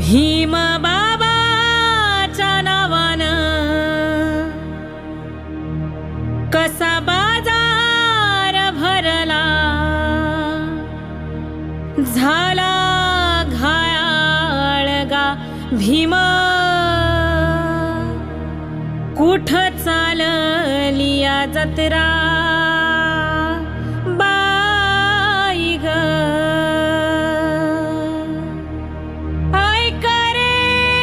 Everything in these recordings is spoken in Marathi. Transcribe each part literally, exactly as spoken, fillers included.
भीम बाबाच्या नावानं कसा बाजार भरला, झाला घायाळ गा भीम, कुठ चालली या जत्रा बाई ग। ऐक रे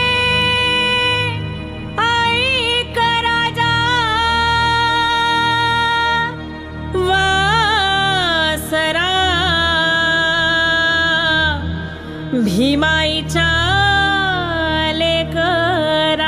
ऐक राजा वासरा, भीमाईच्या लेकरा।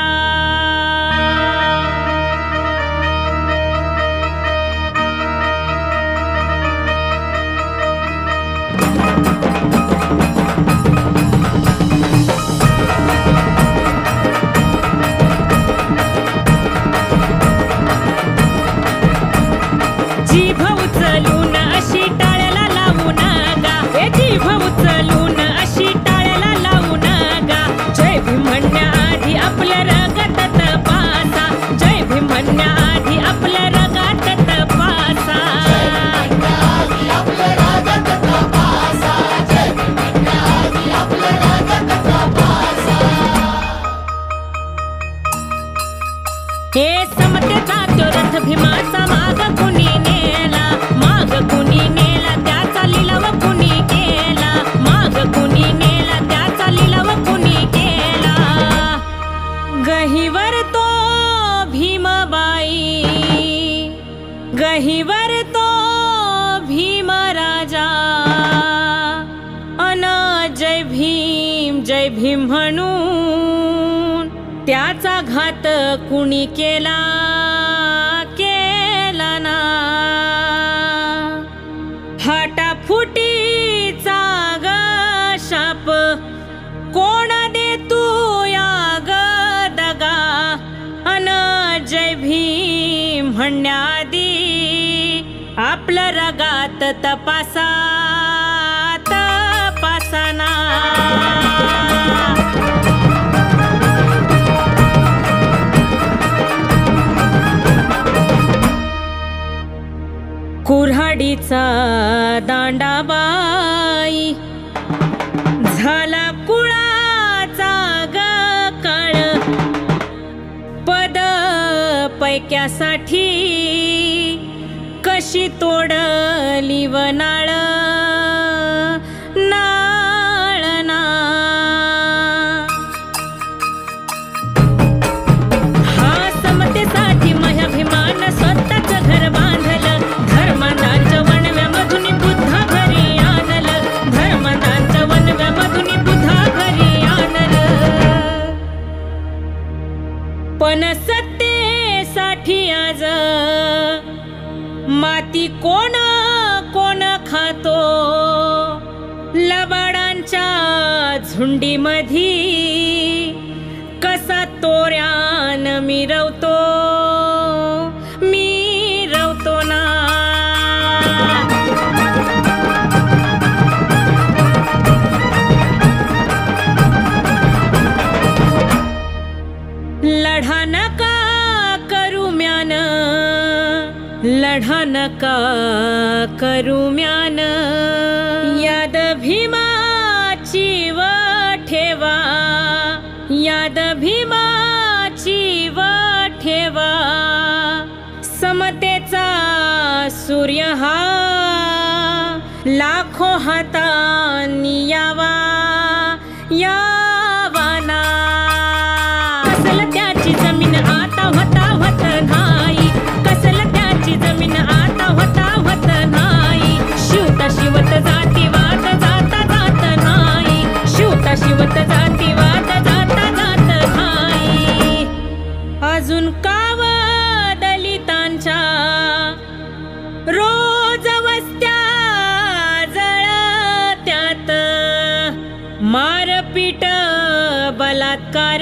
जीभ उचलून अशी टाळ्याला लावून गा, हे जीभ उचलून अशी टाळ्याला लावून गा। जय भीम म्हणण्याआधी आपल्या रगात तपासा, जय भीम म्हणण्याआधी आपल्या रगात तपासा। हे समतेचा तो रथ भीमाचा माग कुणी नेला, माग कुणी नेला त्याचा लिलाव कुणी केला, माग कुणी नेला त्याचा लिलाव कुणी केला। गहीवर तो भीमबाई, गहीवर तो भीम राजा, अन जय भीम जय भीम म्हणून त्याचा घात कुणी केला केला ना। फाटाफुटीचा ग शाप कोण देतू या ग दगा, अन जय भीम म्हणण्याआधी आपलं रगात तपासा तपासाना। कुऱ्हाडीचा दांडाबाई झाला कुळाचा ग काळ, पद पैक्यासाठी कशी तोडली वनाळ नाळना। हा समतेसाठी मह्या भीमान स्वतःच घर बांधलं, धर्मांधांच्या वणव्यामधून बुद्धा घरी आणलं, धर्मांधांच्या वणव्यामधून बुद्धा घरी आणलं। पण सत्तेसाठी आज माती कोण कोण खातो, लबाडांच्या झुंडीमधी कसा तोऱ्यान मिरवतो मिरवतो ना। लढा नका करू म्यान, लढा नका करू म्यान, याद भीमाची व ठेवा, याद भीमाची व ठेवा। समतेचा सूर्य हा लाखो हातांनी यावा यावा ना। कसल त्याची जमीन आता होता होत नाही, कसल त्याची जमीन आता होता होत नाही। शिवता शिवत जातीवाद जाता जात नाही, शिवता शिवत जातीवाद जाता जात नाही। अजून काव दलितांच्या रोज वस्त्या जळत्यात, मारपीट बलात्कार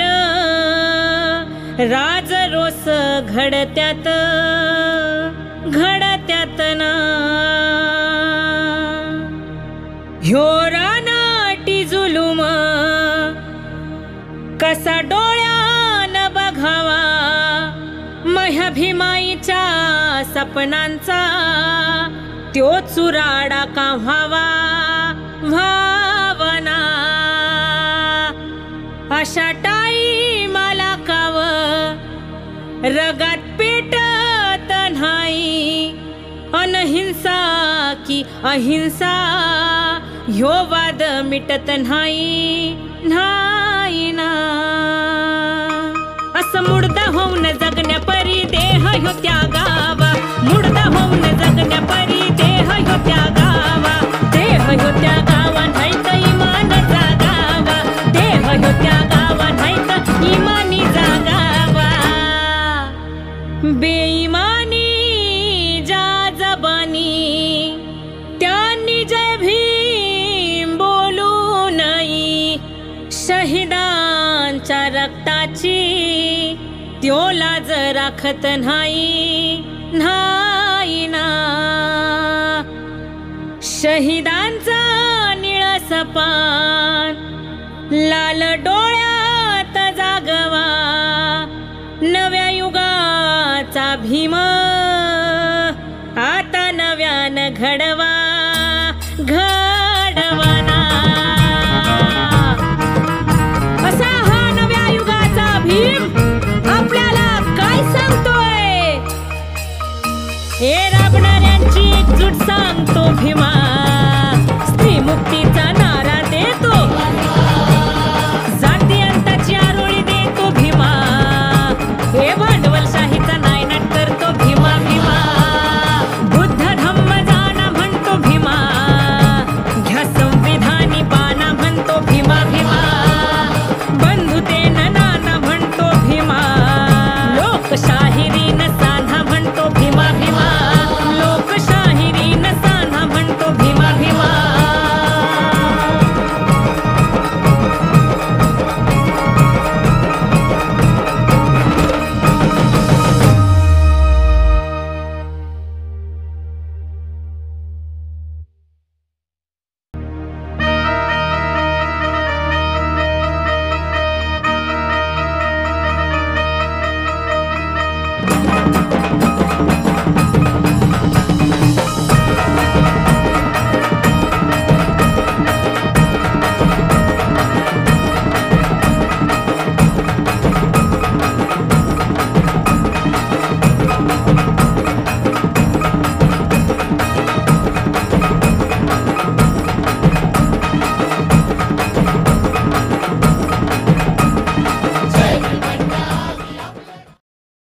राजरोस घडत्यात घडत्यात ना। ह्यो रानाटी जुलूम कसा डोळ्यान बघावा मह्या भीमाईच्या सपनांचा त्यो चुराडा का व्हावा भावना अशा टाईमाला काव रगात पेटत नाही अनहिंसा की अहिंसा ह्यो वाद मिटत नाही नाही ना असं मुडदा होऊन जगण्या परी देह ह्यो त्यागावा मुडदा होऊन जगण्या परी देह ह्यो त्यागावा देह ह्यो त्यागावा नाही तर इमान जागावा देह ह्यो त्यागावा नाही तर इमानी जागावा बेईमानी जा जबानी त्यांनी जय भीम बोलू नये शहीदांच्या रक्ताची त्यो लाज राखत नाही नाही ना शहीदांचा निळस पान लाल डोळा